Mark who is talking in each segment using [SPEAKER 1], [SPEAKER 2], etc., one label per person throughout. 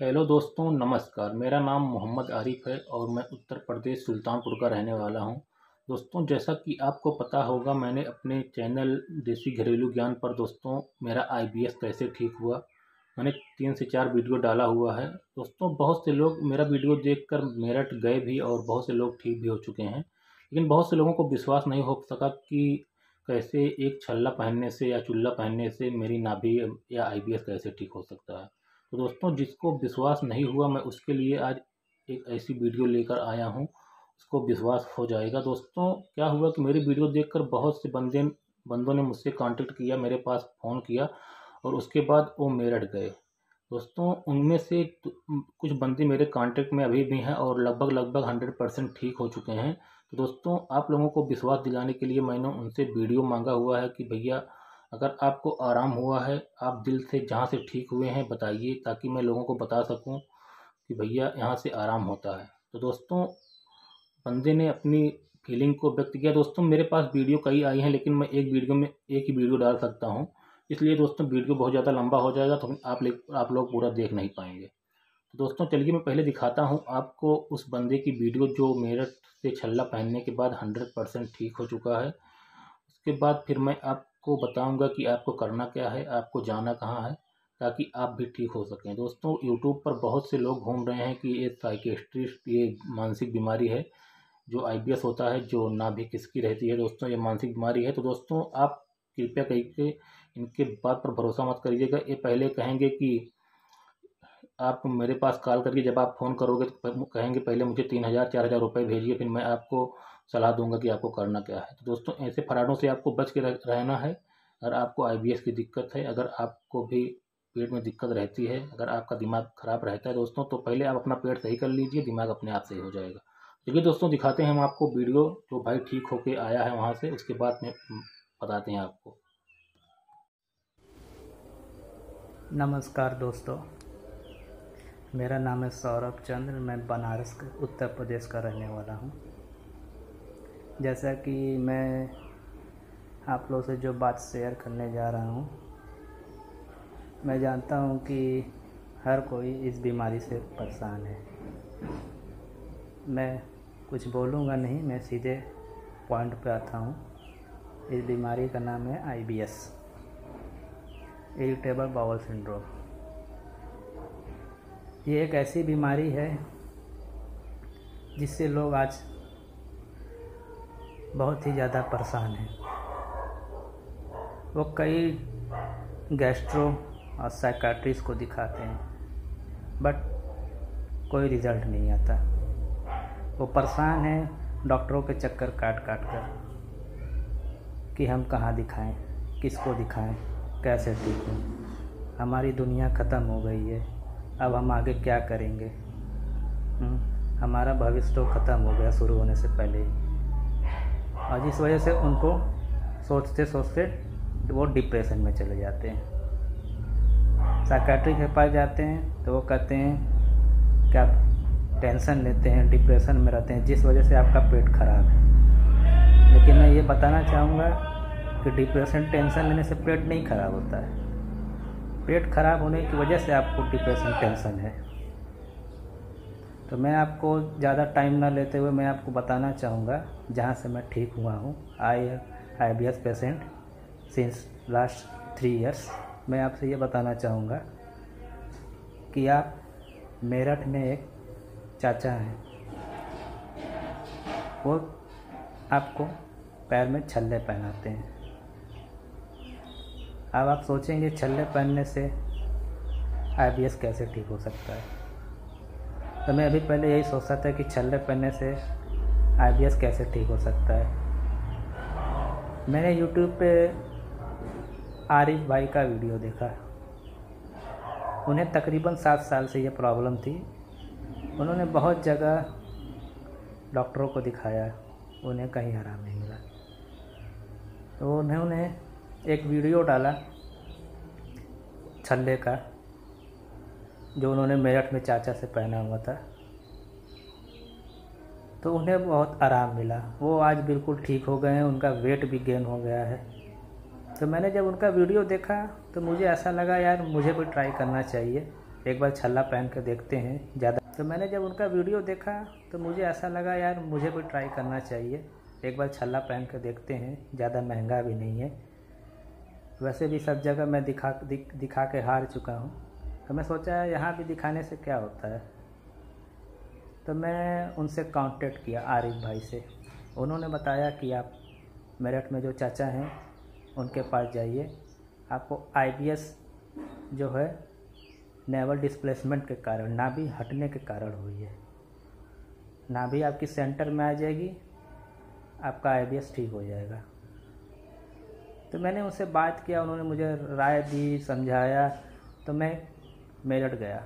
[SPEAKER 1] Hello दोस्तों, नमस्कार। मेरा नाम मोहम्मद आरिफ है और मैं उत्तर प्रदेश सुल्तानपुर का रहने वाला हूं। दोस्तों, जैसा कि आपको पता होगा, मैंने अपने चैनल देसी घरेलू ज्ञान पर दोस्तों मेरा आईबीएस कैसे ठीक हुआ, मैंने 3 से 4 वीडियो डाला हुआ है। दोस्तों, बहुत से लोग मेरा वीडियो देखकर मेरठ गए भी और बहुत से लोग ठीक भी हो चुके हैं, लेकिन बहुत से लोगों को विश्वास नहीं हो सका कि कैसे एक छल्ला पहनने से या चुल्ला पहनने से मेरी नाभि या आईबीएस कैसे ठीक हो सकता है। तो दोस्तों, जिसको विश्वास नहीं हुआ, मैं उसके लिए आज एक ऐसी वीडियो लेकर आया हूं, उसको विश्वास हो जाएगा। दोस्तों, क्या हुआ कि मेरी वीडियो देखकर बहुत से बंदों ने मुझसे कांटेक्ट किया, मेरे पास फ़ोन किया और उसके बाद वो मेरठ गए। दोस्तों, उनमें से कुछ बंदे मेरे कांटेक्ट में अभी भी हैं और लगभग लगभग 100% ठीक हो चुके हैं। तो दोस्तों, आप लोगों को विश्वास दिलाने के लिए मैंने उनसे वीडियो मांगा हुआ है कि भैया, अगर आपको आराम हुआ है, आप दिल से जहाँ से ठीक हुए हैं बताइए, ताकि मैं लोगों को बता सकूं कि भैया यहाँ से आराम होता है। तो दोस्तों, बंदे ने अपनी फीलिंग को व्यक्त किया। दोस्तों, मेरे पास वीडियो कई आई हैं, लेकिन मैं एक वीडियो में एक ही वीडियो डाल सकता हूँ, इसलिए दोस्तों वीडियो बहुत ज़्यादा लंबा हो जाएगा, तो आप लोग पूरा देख नहीं पाएंगे। तो दोस्तों, चलिए मैं पहले दिखाता हूँ आपको उस बंदे की वीडियो जो मेरठ से छल्ला पहनने के बाद 100% ठीक हो चुका है। उसके बाद फिर मैं आपको बताऊंगा कि आपको करना क्या है, आपको जाना कहाँ है, ताकि आप भी ठीक हो सकें। दोस्तों, यूट्यूब पर बहुत से लोग घूम रहे हैं कि ये साइकेट्रिस्ट, ये मानसिक बीमारी है, जो आईबीएस होता है, जो नाभि किसकी रहती है। दोस्तों, ये मानसिक बीमारी है। तो दोस्तों, आप कृपया करके इनके बात पर भरोसा मत करिएगा। ये पहले कहेंगे कि आप मेरे पास कॉल करके जब आप फ़ोन करोगे तो कहेंगे पहले मुझे 3000 4000 रुपये भेजिए, फिर मैं आपको सलाह दूंगा कि आपको करना क्या है। तो दोस्तों, ऐसे फ्रॉडों से आपको बच के रहना है। अगर आपको आईबीएस की दिक्कत है, अगर आपको भी पेट में दिक्कत रहती है, अगर आपका दिमाग खराब रहता है दोस्तों, तो पहले आप अपना पेट सही कर लीजिए, दिमाग अपने आप सही हो जाएगा। चलिए दोस्तों, दिखाते हैं हम आपको वीडियो, जो भाई ठीक होके आया है वहाँ से, उसके बाद में बताते हैं आपको।
[SPEAKER 2] नमस्कार दोस्तों, मेरा नाम है सौरभ चंद्र। मैं बनारस उत्तर प्रदेश का रहने वाला हूँ। जैसा कि मैं आप लोगों से जो बात शेयर करने जा रहा हूँ, मैं जानता हूँ कि हर कोई इस बीमारी से परेशान है। मैं कुछ बोलूँगा नहीं, मैं सीधे पॉइंट पे आता हूँ। इस बीमारी का नाम है आईबीएस, इरिटेबल बाउल सिंड्रोम। ये एक ऐसी बीमारी है जिससे लोग आज बहुत ही ज़्यादा परेशान हैं। वो कई गैस्ट्रो और साइकाट्रिस्ट को दिखाते हैं, बट कोई रिज़ल्ट नहीं आता। वो परेशान हैं डॉक्टरों के चक्कर काट काट कर कि हम कहाँ दिखाएं, किसको दिखाएं, कैसे ठीक हो। हमारी दुनिया ख़त्म हो गई है, अब हम आगे क्या करेंगे। हमारा भविष्य तो ख़त्म हो गया शुरू होने से पहले ही, और जिस वजह से उनको सोचते सोचते वो डिप्रेशन में चले जाते हैं। साइकियाट्रिस्ट के पास जाते हैं तो वो कहते हैं कि आप टेंशन लेते हैं, डिप्रेशन में रहते हैं, जिस वजह से आपका पेट खराब है। लेकिन मैं ये बताना चाहूँगा कि डिप्रेशन, टेंशन लेने से पेट नहीं खराब होता है। पेट खराब होने की वजह से आपको डिप्रेशन, टेंशन है। तो मैं आपको ज़्यादा टाइम ना लेते हुए मैं आपको बताना चाहूँगा जहाँ से मैं ठीक हुआ हूँ। IBS patient since last 3 years. मैं आपसे ये बताना चाहूँगा कि आप मेरठ में एक चाचा हैं, वो आपको पैर में छल्ले पहनाते हैं। अब आप सोचेंगे छल्ले पहनने से आईबीएस कैसे ठीक हो सकता है। तो मैं अभी पहले यही सोचता था कि छल्ले पहनने से आईबीएस कैसे ठीक हो सकता है। मैंने यूट्यूब पे आरिफ भाई का वीडियो देखा। उन्हें तकरीबन 7 साल से ये प्रॉब्लम थी। उन्होंने बहुत जगह डॉक्टरों को दिखाया, उन्हें कहीं आराम नहीं मिला। तो उन्होंने एक वीडियो डाला छल्ले का, जो उन्होंने मेरठ में चाचा से पहना हुआ था। तो उन्हें बहुत आराम मिला, वो आज बिल्कुल ठीक हो गए हैं, उनका वेट भी गेन हो गया है। तो मैंने जब उनका वीडियो देखा तो मुझे ऐसा लगा यार मुझे भी ट्राई करना चाहिए। एक बार छल्ला पहन के देखते हैं। ज़्यादा तो मैंने जब उनका वीडियो देखा तो मुझे ऐसा लगा यार मुझे भी ट्राई करना चाहिए, एक बार छल्ला पहन के देखते हैं, ज़्यादा महंगा भी नहीं है। वैसे भी सब जगह मैं दिखा के हार चुका हूँ, तो मैं सोचा यहाँ भी दिखाने से क्या होता है। तो मैं उनसे कांटेक्ट किया आरिफ भाई से। उन्होंने बताया कि आप मेरठ में जो चाचा हैं उनके पास जाइए, आपको IBS जो है नेवल डिस्प्लेसमेंट के कारण, नाभि हटने के कारण हुई है। नाभि आपकी सेंटर में आ जाएगी, आपका IBS ठीक हो जाएगा। तो मैंने उनसे बात किया, उन्होंने मुझे राय दी, समझाया। तो मैं मेरठ गया।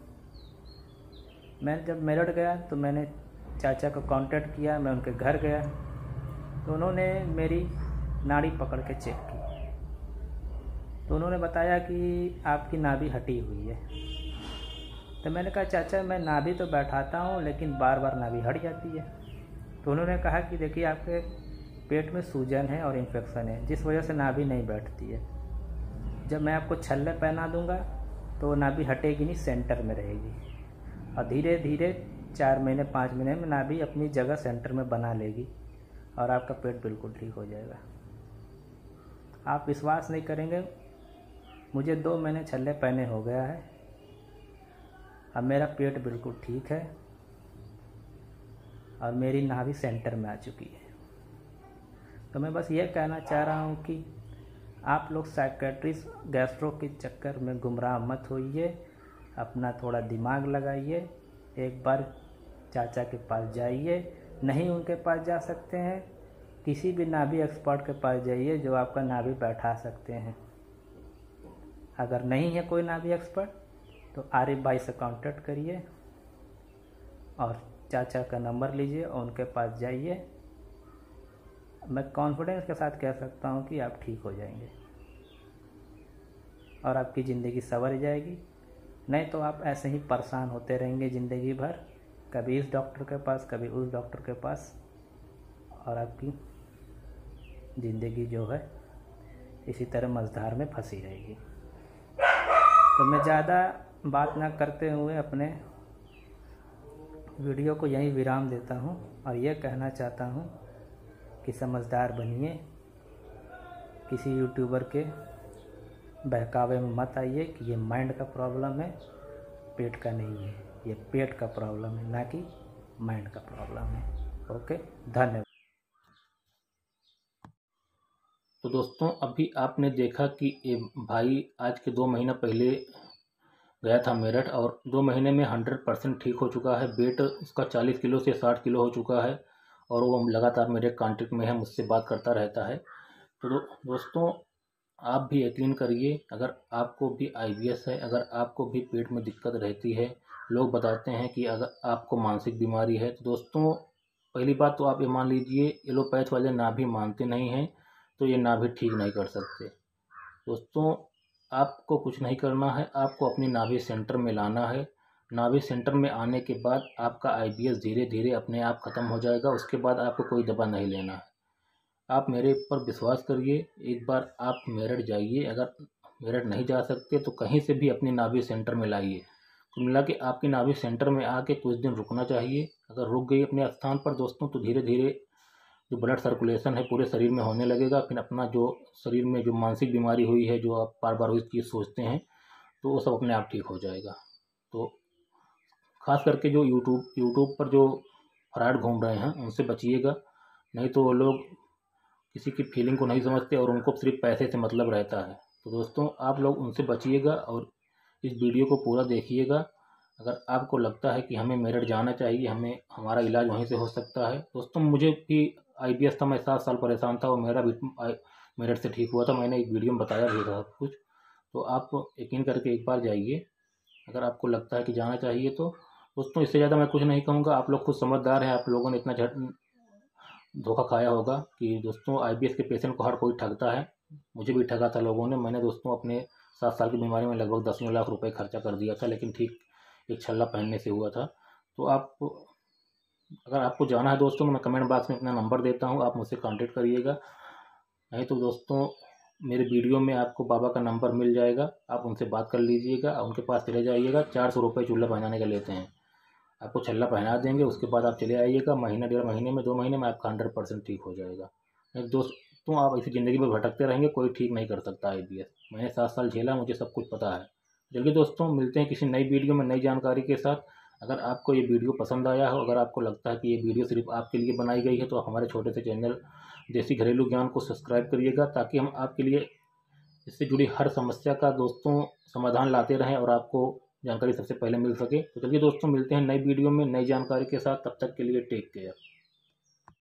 [SPEAKER 2] मैं जब मेरठ गया तो मैंने चाचा को कांटेक्ट किया, मैं उनके घर गया तो उन्होंने मेरी नाड़ी पकड़ के चेक की। तो उन्होंने बताया कि आपकी नाभि हटी हुई है। तो मैंने कहा चाचा मैं नाभि तो बैठाता हूँ लेकिन बार बार नाभि हट जाती है। तो उन्होंने कहा कि देखिए आपके पेट में सूजन है और इन्फेक्शन है, जिस वजह से नाभि नहीं बैठती है। जब मैं आपको छल्ले पहना दूंगा तो नाभि हटेगी नहीं, सेंटर में रहेगी, और धीरे धीरे 4 महीने 5 महीने में नाभि अपनी जगह सेंटर में बना लेगी और आपका पेट बिल्कुल ठीक हो जाएगा। आप विश्वास नहीं करेंगे, मुझे 2 महीने छल्ले पहने हो गया है, अब मेरा पेट बिल्कुल ठीक है और मेरी नाभि सेंटर में आ चुकी है। तो मैं बस ये कहना चाह रहा हूँ कि आप लोग साइकेट्रिस्ट गैस्ट्रो के चक्कर में गुमराह मत होइए, अपना थोड़ा दिमाग लगाइए, एक बार चाचा के पास जाइए। नहीं उनके पास जा सकते हैं, किसी भी नाभि एक्सपर्ट के पास जाइए जो आपका नाभि बैठा सकते हैं। अगर नहीं है कोई नाभि एक्सपर्ट तो आरिफ भाई से कांटेक्ट करिए और चाचा का नंबर लीजिए और उनके पास जाइए। मैं कॉन्फिडेंस के साथ कह सकता हूँ कि आप ठीक हो जाएंगे और आपकी ज़िंदगी संवर जाएगी। नहीं तो आप ऐसे ही परेशान होते रहेंगे ज़िंदगी भर, कभी इस डॉक्टर के पास कभी उस डॉक्टर के पास, और आपकी ज़िंदगी जो है इसी तरह मझधार में फंसी रहेगी। तो मैं ज़्यादा बात ना करते हुए अपने वीडियो को यहीं विराम देता हूँ और ये कहना चाहता हूँ कि समझदार बनिए, किसी यूट्यूबर के बहकावे में मत आइए कि ये माइंड का प्रॉब्लम है, पेट का नहीं है। ये पेट का प्रॉब्लम है, ना कि माइंड का प्रॉब्लम है। ओके, धन्यवाद।
[SPEAKER 1] तो दोस्तों अभी आपने देखा कि ये भाई आज के 2 महीना पहले गया था मेरठ और 2 महीने में 100% ठीक हो चुका है। वेट उसका 40 किलो से 60 किलो हो चुका है और वो लगातार मेरे कांटेक्ट में है, मुझसे बात करता रहता है। तो दोस्तों आप भी यकीन करिए, अगर आपको भी IBS है, अगर आपको भी पेट में दिक्कत रहती है, लोग बताते हैं कि अगर आपको मानसिक बीमारी है, तो दोस्तों पहली बात तो आप ये मान लीजिए एलोपैथ वाले नाभि मानते नहीं हैं तो ये नाभि ठीक नहीं कर सकते। दोस्तों आपको कुछ नहीं करना है, आपको अपनी नाभि सेंटर में लाना है। नाभि सेंटर में आने के बाद आपका IBS धीरे धीरे अपने आप ख़त्म हो जाएगा। उसके बाद आपको कोई दवा नहीं लेना है। आप मेरे ऊपर विश्वास करिए, एक बार आप मेरठ जाइए, अगर मेरठ नहीं जा सकते तो कहीं से भी अपनी नाभि सेंटर में लाइए। कुल मिला के आपकी नाभि सेंटर में आके कुछ दिन रुकना चाहिए। अगर रुक गई अपने स्थान पर दोस्तों तो धीरे धीरे जो ब्लड सर्कुलेशन है पूरे शरीर में होने लगेगा। फिर अपना जो शरीर में जो मानसिक बीमारी हुई है, जो आप बार बार उस चीज़ सोचते हैं, तो वो सब अपने आप ठीक हो जाएगा। तो ख़ास करके जो यूट्यूब पर जो फ्रॉड घूम रहे हैं उनसे बचिएगा, नहीं तो वो लोग किसी की फीलिंग को नहीं समझते और उनको सिर्फ पैसे से मतलब रहता है। तो दोस्तों आप लोग उनसे बचिएगा और इस वीडियो को पूरा देखिएगा। अगर आपको लगता है कि हमें मेरठ जाना चाहिए, हमें हमारा इलाज वहीं से हो सकता है। दोस्तों मुझे भी IBS था, मैं 7 साल परेशान था और मेरा भी मेरठ से ठीक हुआ था। मैंने एक वीडियो में बताया भी था सब कुछ। तो आप यकीन करके एक बार जाइए, अगर आपको लगता है कि जाना चाहिए तो। दोस्तों इससे ज़्यादा मैं कुछ नहीं कहूँगा, आप लोग खुद समझदार हैं। आप लोगों ने इतना धोखा खाया होगा कि दोस्तों IBS के पेशेंट को हर कोई ठगता है। मुझे भी ठगा था लोगों ने। मैंने दोस्तों अपने 7 साल की बीमारी में लगभग 10 लाख रुपए खर्चा कर दिया था, लेकिन ठीक एक छल्ला पहनने से हुआ था। तो आप अगर आपको जाना है दोस्तों, मैं कमेंट बॉक्स में अपना नंबर देता हूँ, आप मुझसे कांटेक्ट करिएगा। नहीं तो दोस्तों मेरे वीडियो में आपको बाबा का नंबर मिल जाएगा, आप उनसे बात कर लीजिएगा, उनके पास चले जाइएगा। 400 रुपये चूल्हा पहनाने का लेते हैं। आपको छल्ला पहना देंगे, उसके बाद आप चले आइएगा। महीना 1.5 महीने में 2 महीने में आपका 100% ठीक हो जाएगा। नहीं दोस्तों, आप ऐसी ज़िंदगी में भटकते रहेंगे, कोई ठीक नहीं कर सकता IBS। मैंने 7 साल झेला, मुझे सब कुछ पता है। चलिए दोस्तों, मिलते हैं किसी नई वीडियो में नई जानकारी के साथ। अगर आपको ये वीडियो पसंद आया हो, अगर आपको लगता है कि ये वीडियो सिर्फ आपके लिए बनाई गई है, तो आप हमारे छोटे से चैनल देसी घरेलू ज्ञान को सब्सक्राइब करिएगा, ताकि हम आपके लिए इससे जुड़ी हर समस्या का दोस्तों समाधान लाते रहें और आपको जानकारी सबसे पहले मिल सके। तो चलिए दोस्तों, मिलते हैं नई वीडियो में नई जानकारी के साथ। तब तक के लिए टेक केयर।